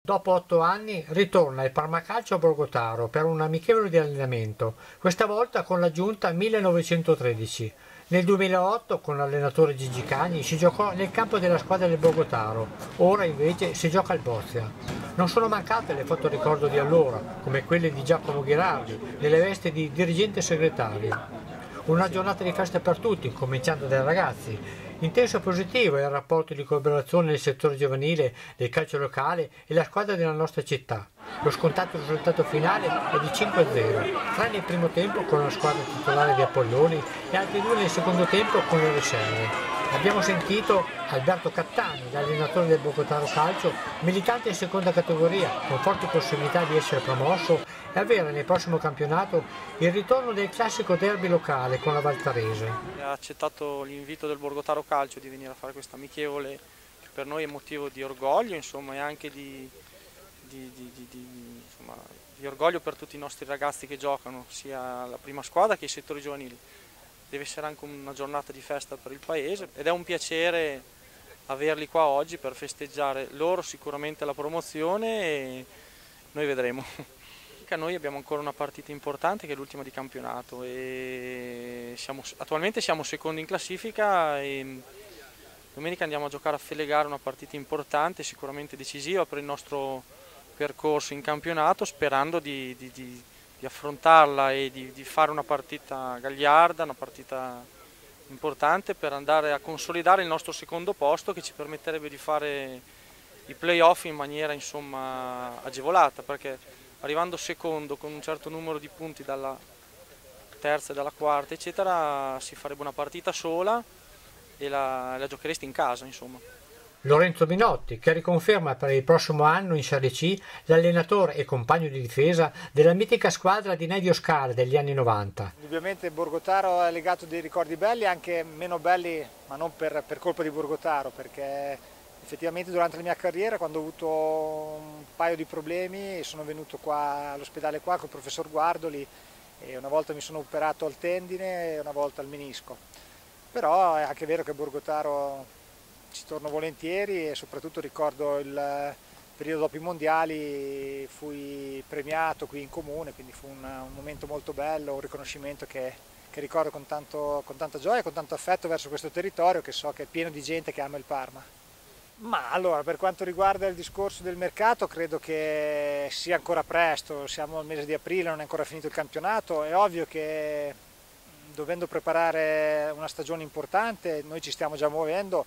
Dopo 8 anni ritorna il Parmacalcio a Borgotaro per un amichevole di allenamento, questa volta con la giunta 1913. Nel 2008 con l'allenatore Gigi Cagni si giocò nel campo della squadra del Borgotaro, ora invece si gioca al Bozia. Non sono mancate le fotoricordo di allora, come quelle di Giacomo Ghirardi, nelle vesti di dirigente segretario. Una giornata di festa per tutti, cominciando dai ragazzi. Intenso e positivo è il rapporto di collaborazione nel settore giovanile del calcio locale e la squadra della nostra città. Lo scontato risultato finale è di 5-0, 3 nel primo tempo con la squadra titolare di Apolloni e altri 2 nel secondo tempo con le riserve. Abbiamo sentito Alberto Cattani, l'allenatore del Bogotaro Calcio, militante in seconda categoria, con forti possibilità di essere promosso e avere nel prossimo campionato il ritorno del classico derby locale con la Valtarese. Ha accettato l'invito del Borgotaro Calcio di venire a fare questa amichevole, che per noi è motivo di orgoglio, insomma, e anche insomma, di orgoglio per tutti i nostri ragazzi che giocano, sia la prima squadra che i settori giovanili. Deve essere anche una giornata di festa per il paese ed è un piacere averli qua oggi per festeggiare loro sicuramente la promozione e noi vedremo. Noi abbiamo ancora una partita importante che è l'ultima di campionato e attualmente siamo secondi in classifica e domenica andiamo a giocare a Felegare, una partita importante, sicuramente decisiva per il nostro percorso in campionato, sperando di affrontarla e di fare una partita gagliarda, una partita importante per andare a consolidare il nostro secondo posto che ci permetterebbe di fare i play-off in maniera insomma agevolata, perché arrivando secondo con un certo numero di punti dalla terza e dalla quarta eccetera si farebbe una partita sola e la giocheresti in casa insomma. Lorenzo Minotti, che riconferma per il prossimo anno in Serie C l'allenatore e compagno di difesa della mitica squadra di Nevio Scala degli anni 90. Indubbiamente Borgotaro è legato dei ricordi belli, anche meno belli, ma non per colpa di Borgotaro, perché effettivamente durante la mia carriera, quando ho avuto un paio di problemi, sono venuto qua all'ospedale qua col professor Guardoli e una volta mi sono operato al tendine e una volta al menisco. Però è anche vero che Borgotaro ci torno volentieri e soprattutto ricordo il periodo dopo i mondiali, fui premiato qui in comune, quindi fu un momento molto bello, un riconoscimento che ricordo con tanta gioia e con tanto affetto verso questo territorio che so che è pieno di gente che ama il Parma. Ma allora, per quanto riguarda il discorso del mercato, credo che sia ancora presto, siamo al mese di aprile, non è ancora finito il campionato, è ovvio che dovendo preparare una stagione importante, noi ci stiamo già muovendo,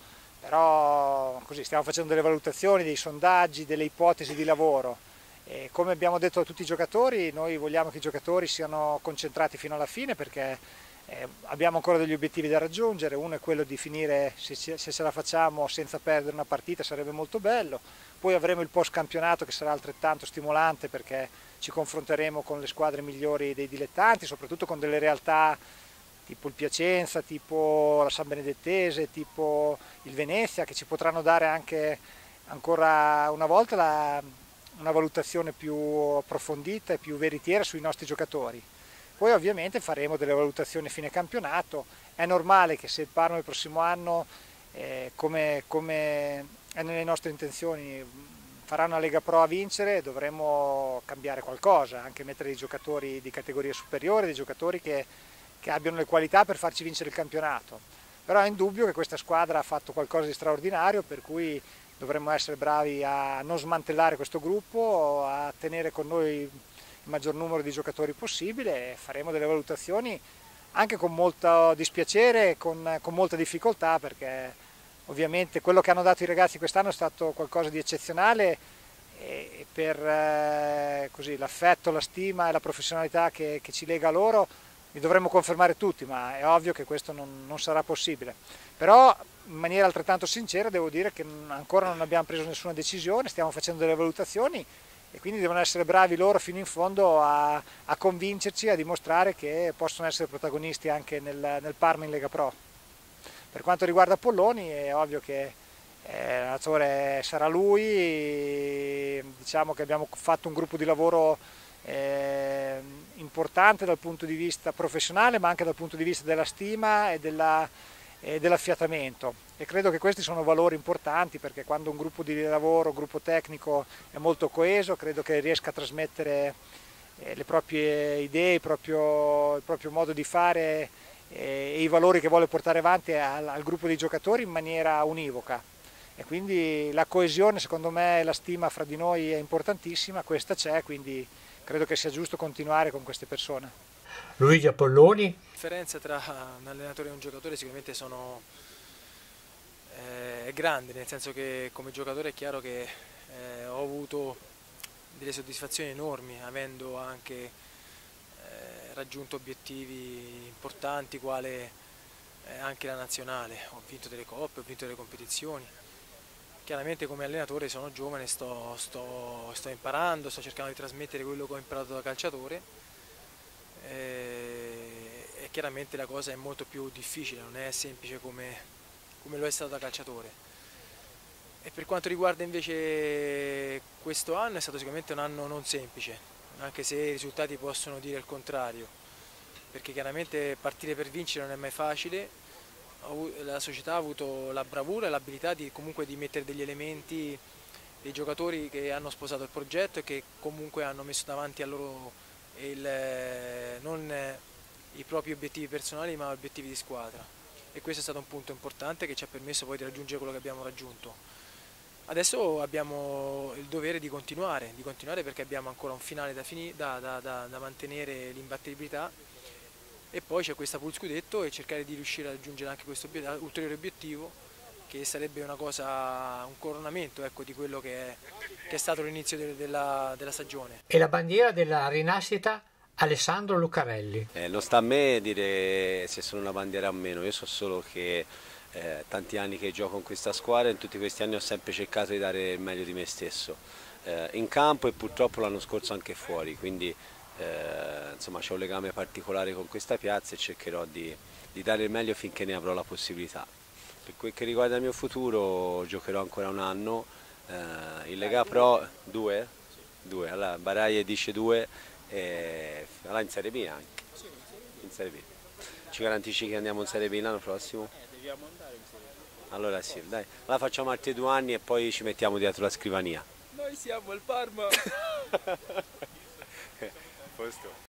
però così stiamo facendo delle valutazioni, dei sondaggi, delle ipotesi di lavoro. E come abbiamo detto a tutti i giocatori, noi vogliamo che i giocatori siano concentrati fino alla fine perché abbiamo ancora degli obiettivi da raggiungere. Uno è quello di finire, se ce la facciamo senza perdere una partita sarebbe molto bello, poi avremo il post campionato che sarà altrettanto stimolante perché ci confronteremo con le squadre migliori dei dilettanti, soprattutto con delle realtà tipo il Piacenza, tipo la San Benedettese, tipo il Venezia, che ci potranno dare anche ancora una volta una valutazione più approfondita e più veritiera sui nostri giocatori. Poi ovviamente faremo delle valutazioni a fine campionato, è normale che se il Parma il prossimo anno, come è nelle nostre intenzioni, farà una Lega Pro a vincere, dovremo cambiare qualcosa, anche mettere dei giocatori di categoria superiore, dei giocatori che abbiano le qualità per farci vincere il campionato. Però è indubbio che questa squadra ha fatto qualcosa di straordinario, per cui dovremmo essere bravi a non smantellare questo gruppo, a tenere con noi il maggior numero di giocatori possibile e faremo delle valutazioni anche con molto dispiacere e con molta difficoltà, perché ovviamente quello che hanno dato i ragazzi quest'anno è stato qualcosa di eccezionale e per l'affetto, la stima e la professionalità che ci lega a loro li dovremmo confermare tutti, ma è ovvio che questo non sarà possibile. Però in maniera altrettanto sincera devo dire che ancora non abbiamo preso nessuna decisione, stiamo facendo delle valutazioni e quindi devono essere bravi loro fino in fondo a convincerci, a dimostrare che possono essere protagonisti anche nel Parma in Lega Pro. Per quanto riguarda Polloni è ovvio che l'allenatore sarà lui, diciamo che abbiamo fatto un gruppo di lavoro importante dal punto di vista professionale ma anche dal punto di vista della stima e e dell'affiatamento, e credo che questi sono valori importanti, perché quando un gruppo di lavoro, un gruppo tecnico è molto coeso, credo che riesca a trasmettere le proprie idee, il proprio modo di fare e i valori che vuole portare avanti al gruppo di giocatori in maniera univoca. E quindi la coesione, secondo me, la stima fra di noi è importantissima, questa c'è, quindi credo che sia giusto continuare con queste persone. Luigi Apolloni. La differenza tra un allenatore e un giocatore sicuramente è grande, nel senso che come giocatore è chiaro che ho avuto delle soddisfazioni enormi, avendo anche raggiunto obiettivi importanti quale anche la nazionale. Ho vinto delle coppe, ho vinto delle competizioni. Chiaramente come allenatore sono giovane, sto imparando, sto cercando di trasmettere quello che ho imparato da calciatore, e chiaramente la cosa è molto più difficile, non è semplice come lo è stato da calciatore. E per quanto riguarda invece questo anno, è stato sicuramente un anno non semplice, anche se i risultati possono dire il contrario, perché chiaramente partire per vincere non è mai facile. La società ha avuto la bravura e l'abilità di comunque di mettere degli elementi, dei giocatori che hanno sposato il progetto e che comunque hanno messo davanti a loro non i propri obiettivi personali ma obiettivi di squadra, e questo è stato un punto importante che ci ha permesso poi di raggiungere quello che abbiamo raggiunto. Adesso abbiamo il dovere di continuare perché abbiamo ancora un finale da mantenere, l'imbattibilità, e poi c'è questa pool scudetto e cercare di riuscire a raggiungere anche questo ulteriore obiettivo, che sarebbe una cosa, un coronamento, ecco, di quello che è stato l'inizio della stagione. E la bandiera della rinascita, Alessandro Lucarelli. Non sta a me dire se sono una bandiera o meno, io so solo che tanti anni che gioco in questa squadra e in tutti questi anni ho sempre cercato di dare il meglio di me stesso, in campo e purtroppo l'anno scorso anche fuori, quindi insomma c'è un legame particolare con questa piazza e cercherò di dare il meglio finché ne avrò la possibilità. Per quel che riguarda il mio futuro giocherò ancora un anno, in Lega Pro 2, allora Baraie dice 2, allora in Serie B anche, in Serie B. Ci garantisci che andiamo in Serie B l'anno prossimo? Dobbiamo andare in Serie B. Allora sì, dai, allora facciamo altri 2 anni e poi ci mettiamo dietro la scrivania. Noi siamo il Parma! Posto.